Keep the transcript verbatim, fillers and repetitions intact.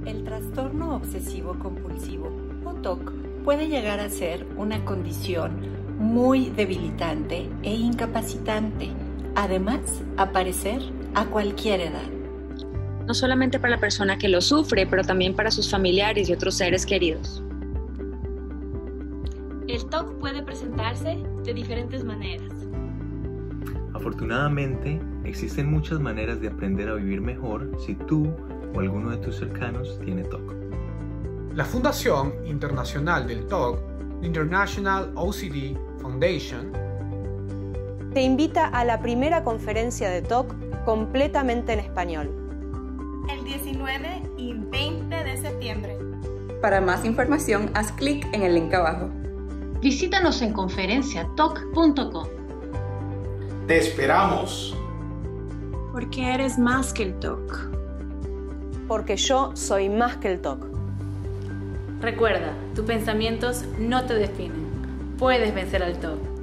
El trastorno obsesivo compulsivo, o T O C, puede llegar a ser una condición muy debilitante e incapacitante. Además, aparecer a cualquier edad. No solamente para la persona que lo sufre, pero también para sus familiares y otros seres queridos. El T O C puede presentarse de diferentes maneras. Afortunadamente, existen muchas maneras de aprender a vivir mejor si tú o alguno de tus cercanos tiene T O C. La Fundación Internacional del T O C, the International O C D Foundation, te invita a la primera conferencia de T O C completamente en español. El diecinueve y veinte de septiembre. Para más información, haz clic en el link abajo. Visítanos en conferencia toc punto com. ¡Te esperamos! Porque eres más que el T O C. Porque yo soy más que el T O C. Recuerda, tus pensamientos no te definen. Puedes vencer al T O C.